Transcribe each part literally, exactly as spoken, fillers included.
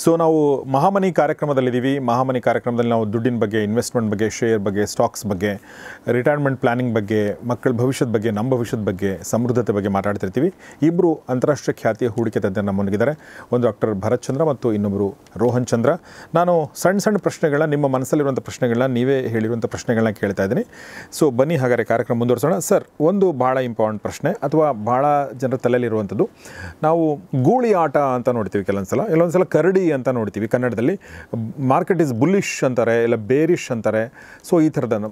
So ನಾವು ಮಹಾಮನಿ ಕಾರ್ಯಕ್ರಮದಲ್ಲಿದ್ದೀವಿ. ಮಹಾಮನಿ ಕಾರ್ಯಕ್ರಮದಲ್ಲಿ ನಾವು ದುಡ್ಡಿನ ಬಗ್ಗೆ, ಇನ್ವೆಸ್ಟ್ಮೆಂಟ್ ಬಗ್ಗೆ, ಶೇರ್ ಬಗ್ಗೆ, ಸ್ಟಾಕ್ಸ್ ಬಗ್ಗೆ, ರಿಟೈರ್ಮೆಂಟ್ ಪ್ಲಾನಿಂಗ್ ಬಗ್ಗೆ, ಮಕ್ಕಳ ಭವಿಷ್ಯದ ಬಗ್ಗೆ, ನಮ್ಮ ಭವಿಷ್ಯದ ಬಗ್ಗೆ, ಸಮೃದ್ಧತೆ ಬಗ್ಗೆ ಮಾತಾಡ್ತಿರ್ತೀವಿ. ಇಬ್ಬರು ಅಂತಾರಾಷ್ಟ್ರೀಯ ಖ್ಯಾತಿಯ ಹೂಡಿಕೆ ತಜ್ಞರು ನಮ್ಮೊಂದಿಗಿದ್ದಾರೆ. ಒಂದು ಡಾಕ್ಟರ್ ಭರತ್ ಚಂದ್ರ ಮತ್ತು ಇನ್ನೊಬ್ಬರು ರೋಹನ್ ಚಂದ್ರ. ನಾನು ಸಣ್ಣ ಸಣ್ಣ ಪ್ರಶ್ನೆಗಳನ್ನ, ನಿಮ್ಮ ಮನಸ್ಸಲ್ಲಿರುವಂಥ ಪ್ರಶ್ನೆಗಳನ್ನ, ನೀವೇ ಹೇಳಿರುವಂಥ ಪ್ರಶ್ನೆಗಳನ್ನ ಕೇಳ್ತಾ ಇದ್ದೀನಿ. ಸೊ ಬನ್ನಿ ಹಾಗಾದರೆ ಕಾರ್ಯಕ್ರಮ ಮುಂದುವರಿಸೋಣ. ಸರ್, ಒಂದು ಭಾಳ ಇಂಪಾರ್ಟೆಂಟ್ ಪ್ರಶ್ನೆ ಅಥವಾ ಭಾಳ ಜನರ ತಲೆಯಲ್ಲಿರುವಂಥದ್ದು, ನಾವು ಗೂಳಿ ಆಟ ಅಂತ ನೋಡ್ತೀವಿ ಕೆಲವೊಂದು ಸಲ, ಕೆಲವೊಂದು ಸಲ ಕರಡಿ ಅಂತ ನೋಡ್ತೀವಿ ಕನ್ನಡದಲ್ಲಿ. ಮಾರ್ಕೆಟ್ ಇಸ್ ಬುಲ್ಲಿಶ್ ಅಂತಾರೆ, ಇಲ್ಲ ಬೇರಿಶ್ ಅಂತಾರೆ. ಸೊ ಈ ಥರದನ್ನು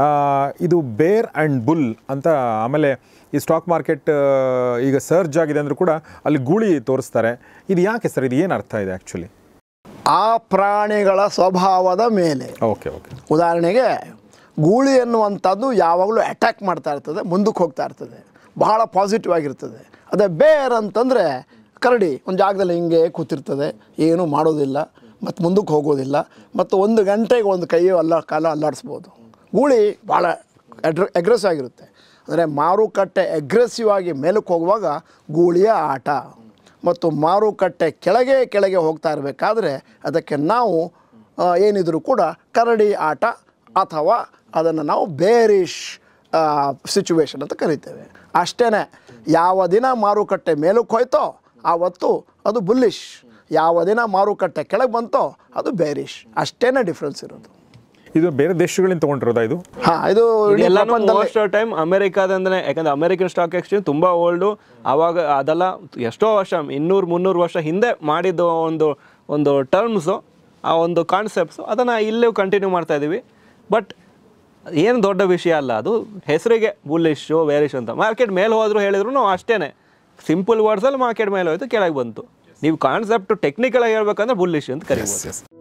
ಇದು ಬೇರ್ ಆ್ಯಂಡ್ ಬುಲ್ ಅಂತ. ಆಮೇಲೆ ಈ ಸ್ಟಾಕ್ ಮಾರ್ಕೆಟ್ ಈಗ ಸರ್ಜ್ ಆಗಿದೆ ಅಂದರೂ ಕೂಡ ಅಲ್ಲಿ ಗೂಳಿ ತೋರಿಸ್ತಾರೆ. ಇದು ಯಾಕೆ ಸರ್? ಇದು ಏನು ಅರ್ಥ ಇದೆ ಆ್ಯಕ್ಚುಲಿ? ಆ ಪ್ರಾಣಿಗಳ ಸ್ವಭಾವದ ಮೇಲೆ. ಓಕೆ ಓಕೆ ಉದಾಹರಣೆಗೆ ಗೂಳಿ ಎನ್ನುವಂಥದ್ದು ಯಾವಾಗಲೂ ಅಟ್ಯಾಕ್ ಮಾಡ್ತಾ ಇರ್ತದೆ, ಮುಂದಕ್ಕೆ ಹೋಗ್ತಾ ಇರ್ತದೆ, ಬಹಳ ಪಾಸಿಟಿವ್ ಆಗಿರ್ತದೆ. ಅದೇ ಬೇರ್ ಅಂತಂದರೆ ಕರಡಿ ಒಂದು ಜಾಗದಲ್ಲಿ ಹಿಂಗೆ ಕೂತಿರ್ತದೆ, ಏನೂ ಮಾಡೋದಿಲ್ಲ ಮತ್ತು ಮುಂದಕ್ಕೆ ಹೋಗೋದಿಲ್ಲ, ಮತ್ತು ಒಂದು ಗಂಟೆಗೆ ಒಂದು ಕೈ ಅಲ್ಲ ಕಾಲ ಅಲ್ಲಾಡಿಸ್ಬೋದು. ಗೂಳಿ ಭಾಳ ಅಡ್ರ ಅಗ್ರೆಸಿವ್ ಆಗಿರುತ್ತೆ. ಅಂದರೆ ಮಾರುಕಟ್ಟೆ ಅಗ್ರೆಸಿವ್ ಆಗಿ ಮೇಲಕ್ಕೆ ಹೋಗುವಾಗ ಗೂಳಿಯ ಆಟ, ಮತ್ತು ಮಾರುಕಟ್ಟೆ ಕೆಳಗೆ ಕೆಳಗೆ ಹೋಗ್ತಾ ಇರಬೇಕಾದ್ರೆ ಅದಕ್ಕೆ ನಾವು ಏನಿದ್ರು ಕೂಡ ಕರಡಿ ಆಟ ಅಥವಾ ಅದನ್ನು ನಾವು ಬೇರಿಶ್ ಸಿಚುವೇಶನ್ ಅಂತ ಕರಿತೇವೆ. ಅಷ್ಟೇ, ಯಾವ ದಿನ ಮಾರುಕಟ್ಟೆ ಮೇಲಕ್ಕೆ ಹೋಯ್ತೋ ಆವತ್ತು ಅದು ಬುಲ್ಲಿಶ್, ಯಾವ ದಿನ ಮಾರುಕಟ್ಟೆ ಕೆಳಗೆ ಬಂತೋ ಅದು ಬೇರಿಶ್. ಅಷ್ಟೇ ಡಿಫ್ರೆನ್ಸ್ ಇರೋದು. ಇದು ಬೇರೆ ದೇಶಗಳಿಂದ ತೊಗೊಂಡಿರೋದಾ ಇದು? ಹಾಂ, ಇದು ಮೋಸ್ಟ್ ಆಫ್ ಟೈಮ್ ಅಮೆರಿಕಾದಂದ್ರೆ, ಯಾಕಂದರೆ ಅಮೆರಿಕನ್ ಸ್ಟಾಕ್ ಎಕ್ಸ್ಚೇಂಜ್ ತುಂಬ ಓಲ್ಡು. ಆವಾಗ ಅದೆಲ್ಲ ಎಷ್ಟೋ ವರ್ಷ, ಇನ್ನೂರು ಮುನ್ನೂರು ವರ್ಷ ಹಿಂದೆ ಮಾಡಿದ್ದು ಒಂದು ಒಂದು ಟರ್ಮ್ಸು, ಆ ಒಂದು ಕಾನ್ಸೆಪ್ಟ್ಸು, ಅದನ್ನು ಇಲ್ಲೂ ಕಂಟಿನ್ಯೂ ಮಾಡ್ತಾ ಇದ್ದೀವಿ. ಬಟ್ ಏನು ದೊಡ್ಡ ವಿಷಯ ಅಲ್ಲ, ಅದು ಹೆಸರಿಗೆ ಬುಲ್ಲಿಶು ಬೇರಿಶ್ ಅಂತ. ಮಾರ್ಕೆಟ್ ಮೇಲೆ ಹೋದರೂ ಹೇಳಿದ್ರು ಅಷ್ಟೇ, ಸಿಂಪಲ್ ವರ್ಡ್ಸಲ್ಲಿ ಮಾರ್ಕೆಟ್ ಮೇಲೆ ಹೋಯ್ತು ಕೆಳಗೆ ಬಂತು. ನೀವು ಕಾನ್ಸೆಪ್ಟ್ ಟೆಕ್ನಿಕಲ್ ಆಗಿ ಹೇಳ್ಬೇಕಂದ್ರೆ ಬುಲ್ಲಿಶ್ ಅಂತ ಕರೀಬೋದು.